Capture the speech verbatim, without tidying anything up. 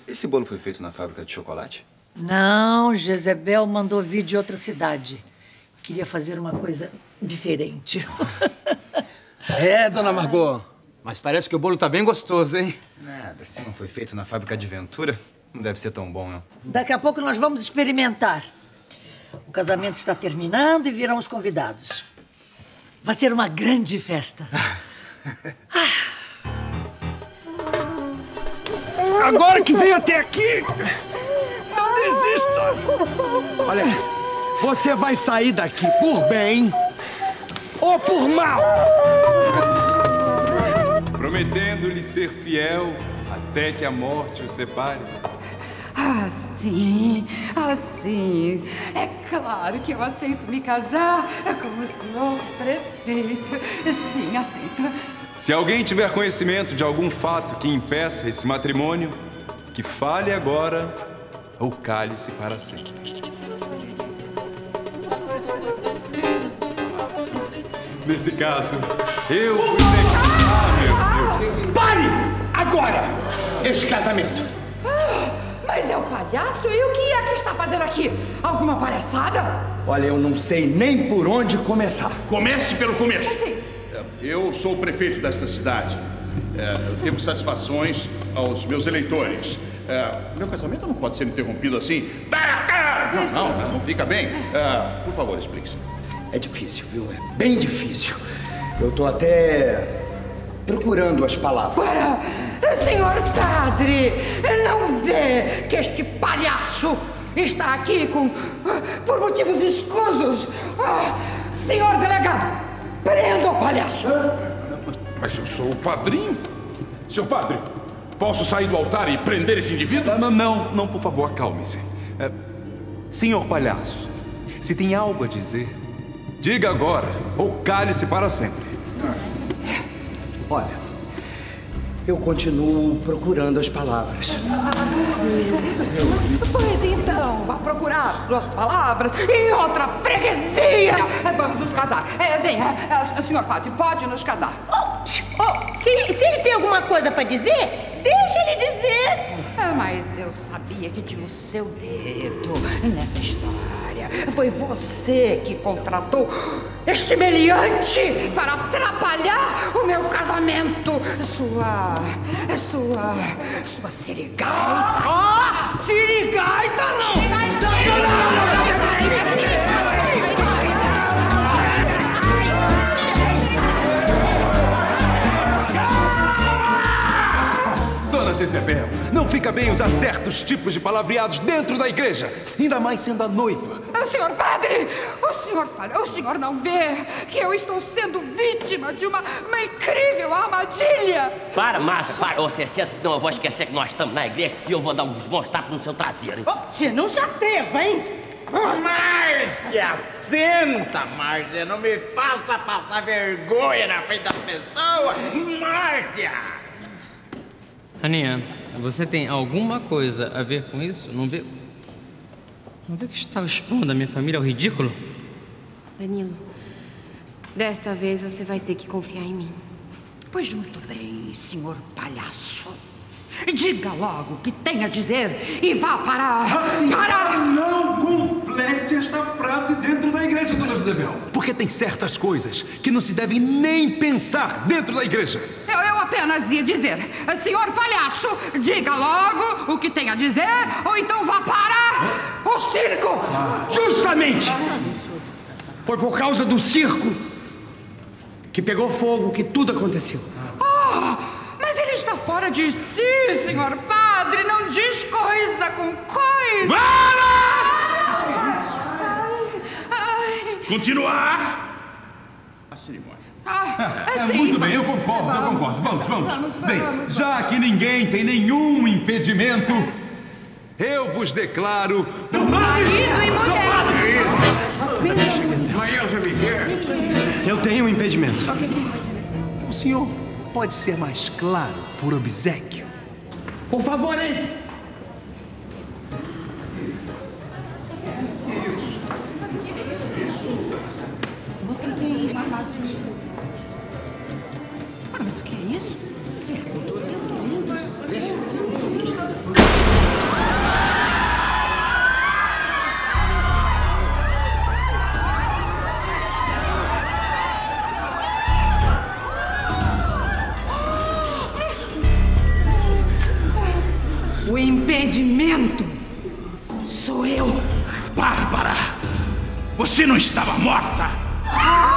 Esse bolo foi feito na fábrica de chocolate? Não, Jezebel mandou vir de outra cidade. Queria fazer uma coisa diferente. É, dona Margot. Mas parece que o bolo tá bem gostoso, hein? Nada, se não foi feito na fábrica de Ventura, não deve ser tão bom, não. Daqui a pouco nós vamos experimentar. O casamento está terminando e virão os convidados. Vai ser uma grande festa. Agora que veio até aqui, não desista! Olha, você vai sair daqui por bem ou por mal! Prometendo-lhe ser fiel até que a morte o separe. Ah, sim, ah, sim. É claro que eu aceito me casar com o senhor prefeito. Sim, aceito. Se alguém tiver conhecimento de algum fato que impeça esse matrimônio, que fale agora ou cale-se para sempre. Nesse caso, eu vou declarar, meu Deus. Pare! Agora! Este casamento. Ah, mas é o palhaço? E o que é que está fazendo aqui? Alguma palhaçada? Olha, eu não sei nem por onde começar. Comece pelo começo. Sim. Eu sou o prefeito desta cidade. É, eu devo satisfações aos meus eleitores. É, meu casamento não pode ser interrompido assim. Não, não, não fica bem. É, por favor, explique-se. É difícil, viu? É bem difícil. Eu tô até procurando as palavras. Para! Senhor padre, não vê que este palhaço está aqui com... por motivos escusos? Ah, senhor delegado, prenda o palhaço! Mas eu sou o padrinho. Senhor padre, posso sair do altar e prender esse indivíduo? Não, não, não, por favor, acalme-se. É, senhor palhaço, se tem algo a dizer, diga agora ou cale-se para sempre. Olha, eu continuo procurando as palavras. Pois então, vá procurar suas palavras em outra freguesia. Vamos nos casar. É, venha, é, senhor padre, pode nos casar. Oh, oh, se, se ele tem alguma coisa para dizer, deixa ele dizer. Ah, mas eu sabia que tinha o seu dedo nessa história. Foi você que contratou este meliante para atrapalhar o meu casamento. Sua... sua... sua sirigaita. Oh, sirigaita não! Dona Jezebel, não fica bem usar certos tipos de palavreados dentro da igreja, ainda mais sendo a noiva. O senhor padre, o senhor padre, o senhor não vê que eu estou sendo vítima de uma, uma incrível armadilha? Para, Márcia, para. Você senta, senão eu vou esquecer que nós estamos na igreja e eu vou dar uns bons tapas no seu traseiro, hein? Oh, você não se atreva, hein? Márcia, senta, Márcia. Não me faça passar vergonha na frente das pessoas. Márcia! Aninha, você tem alguma coisa a ver com isso? Não vê? Não vê que está expondo a minha família ao ridículo? Danilo, desta vez você vai ter que confiar em mim. Pois muito bem, senhor palhaço. Diga logo o que tem a dizer e vá para... para... Não complete esta frase dentro da igreja, dona Jezebel. Porque tem certas coisas que não se devem nem pensar dentro da igreja. Eu, eu apenas ia dizer, senhor palhaço, diga logo o que tem a dizer ou então vá para o circo. Justamente! Foi por causa do circo que pegou fogo que tudo aconteceu. Ah, mas ele está fora de si, senhor padre. Não diz coisa com coisa. Vamos! Continuar a cerimônia. Ah, É, sim, muito bem, eu concordo, eu concordo. Vamos, vamos. Bem, já que ninguém tem nenhum impedimento, eu vos declaro... marido e mulher. Eu tenho um impedimento. O senhor pode ser mais claro por obséquio? Por favor, hein? Mas o que é isso? O impedimento sou eu. Bárbara, você não estava morta?